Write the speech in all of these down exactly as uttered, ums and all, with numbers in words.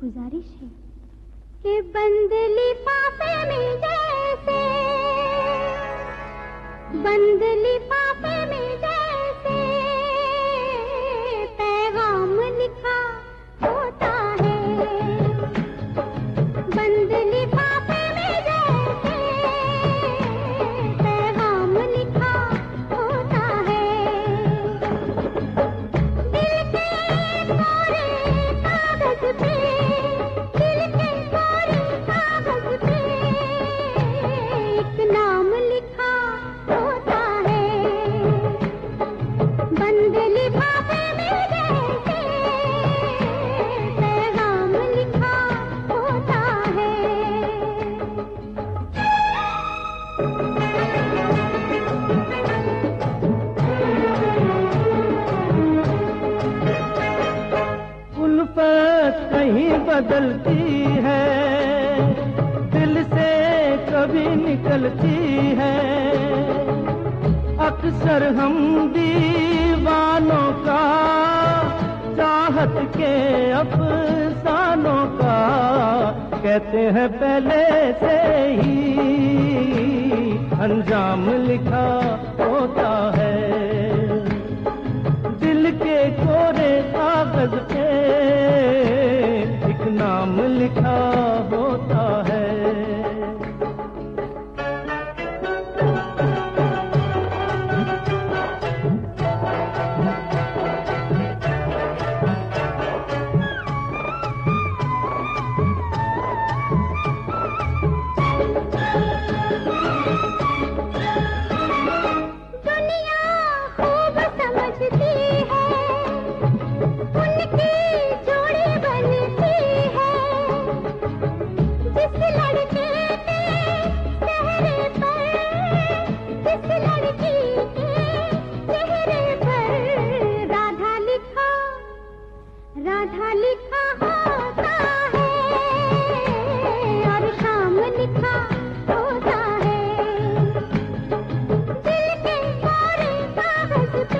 गुजारिश है कि बंद लिफाफे में जैसे, बंद लिफाफे में जैसे पैगाम लिखा होता है, बंद लिफाफे में जैसे पैगाम लिखा होता है। दिल के कोरे कागज पे, दिल के कोरे कागज पे एक नाम लिखा होता है, बंद लिफाफे में जैसे पैगाम लिखा होता है। उल्फत कहीं बदलती है, दिल से कभी निकलती है। अक्सर हम दीवानों का, चाहत के अफसानों का कहते हैं पहले से ही अंजाम लिखा होता है। दिल के कोरे कागज पे एक नाम लिखा होता है। दुनिया खूब समझती है, उनकी जोड़ी बनती है। जिस लड़के के चेहरे पर, जिस लड़की के चेहरे पर राधा लिखा, राधा लिखा होता है और शाम लिखा होता है। दिल के कोरे कागज पे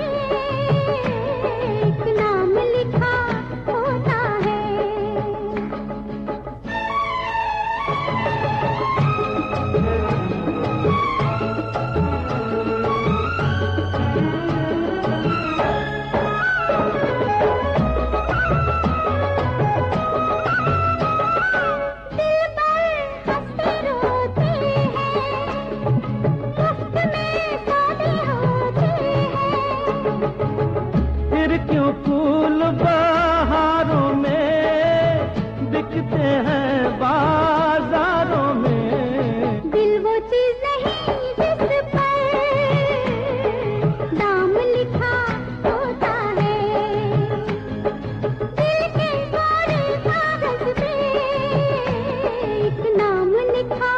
एक नाम लिखा होता है। दिल पर हंसते रोते हैं, मुफ्त में सौदे होते हैं। फिर क्यों फूल बहारों में बिकते हैं बाजारों में। दिल वो चीज नहीं जिस पर दाम लिखा होता है। दिल के कोरे कागज पे एक नाम लिखा